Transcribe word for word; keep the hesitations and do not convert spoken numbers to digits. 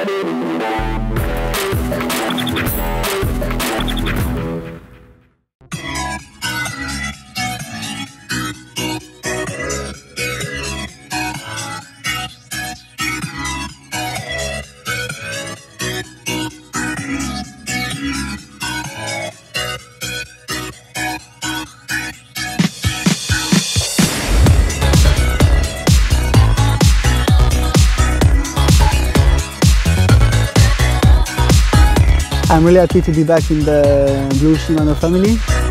I'm really happy to be back in the Blue Shimano family.